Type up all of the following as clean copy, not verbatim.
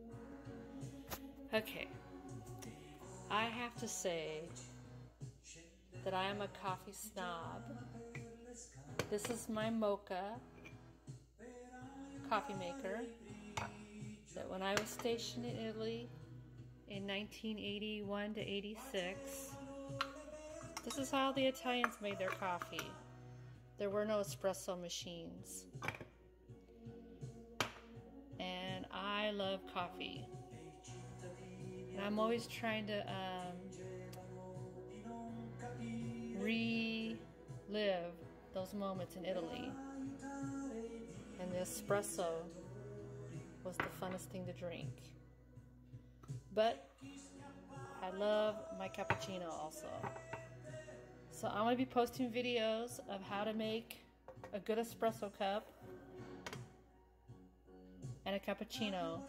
Okay, I have to say that I am a coffee snob. This is my Moka coffee maker that when I was stationed in Italy in 1981 to 86, this is how the Italians made their coffee. There were no espresso machines. And I love coffee. And I'm always trying to relive those moments in Italy. And the espresso was the funnest thing to drink. But I love my cappuccino also. So I'm going to be posting videos of how to make a good espresso cup and a cappuccino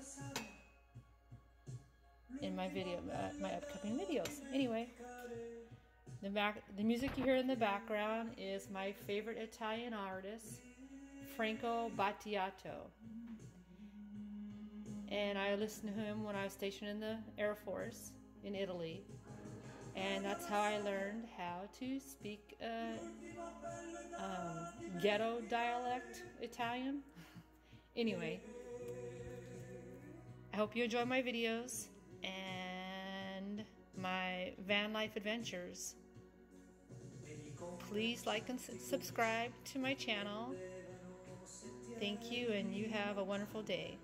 in my my upcoming videos. Anyway, the music you hear in the background is my favorite Italian artist, Franco Battiato. And I listened to him when I was stationed in the Air Force in Italy. And that's how I learned how to speak ghetto dialect Italian. Anyway, I hope you enjoy my videos and my van life adventures. Please like and subscribe to my channel. Thank you, and you have a wonderful day.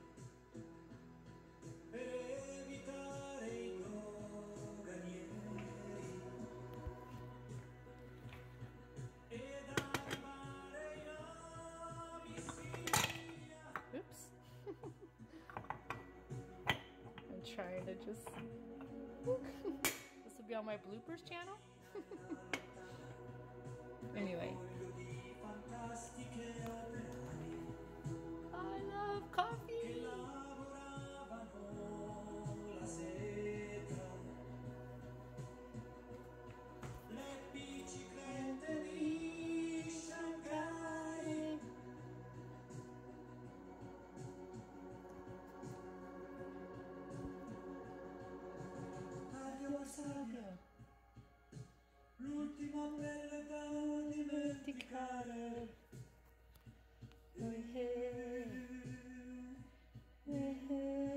Oops. I'm trying to just... This will be on my bloopers channel. Anyway. I love coffee. L'ultima bella da dimenticare.